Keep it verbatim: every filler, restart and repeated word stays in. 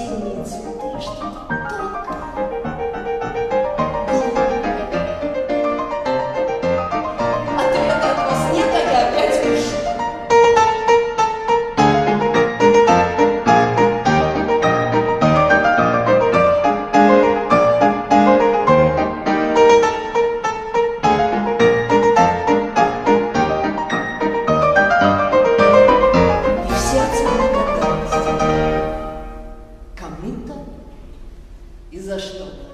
осенние цветы, что-то глупое. Ответа от вас нет, а я опять пишу. И за что?